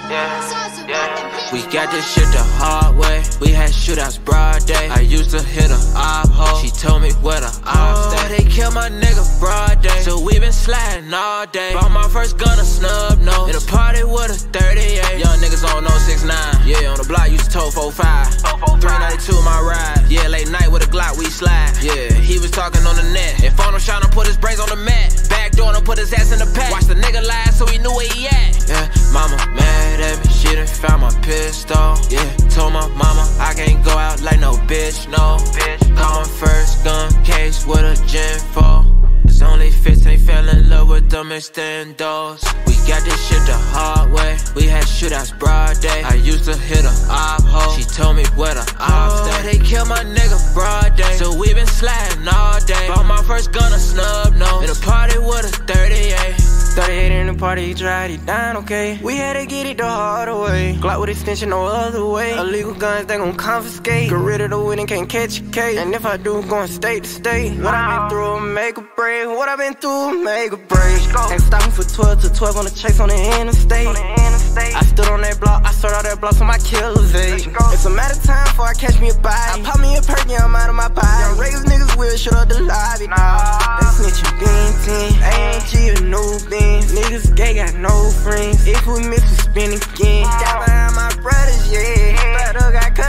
We got this shit the hard way. We had shootouts broad day. I used to hit a op hole. She told me where the ops stay. They killed my nigga broad day. So we been sliding all day. Bought my first Gunna snub nose. In a party with a 38. Young niggas on 069. Yeah, on the block used to tow 45. 392 my ride. Yeah, late night with a Glock we slide. Yeah, he was talking on the net. If Fondo shot him, put his brains on the mat. Back door and put his ass in the pack. Watch the nigga lie so he knew where he at. Yeah, mama mad at me. She done found my pistol. Yeah, told my mama I can't go out like no bitch, no. Call my first gun case with a Gen 4. It's only 15, fell in love with them extendos. We got this shit the hard way. We had shootouts broad day. I used to hit a op hole. She told me where the ops stay. They killed my nigga broad day. So we been sliding all day. Bought my first Gunna snub nose. In a party with a 38. 38 in the party, he tried, he dying, okay. We had to get it the hard way. Glock with extension, no other way. Illegal guns, they gon' confiscate. Get rid of the winning, can't catch a case. And if I do, going state to state. What I been through, make a break. What I been through, make a break. Ain't stopping for 12 to 12 on the chase on the interstate. I stood on that block, I started out that block so my killers ate. It's a matter of time before I catch me a body. I pop me a perk, yeah, I'm out of my body. Young Raiders niggas will shut up the lobby. They snitchin' bean 10, AMG a new bean. Niggas gay, got no friends. If we miss, we spin again. Got behind my brothers, yeah. Fredo got cut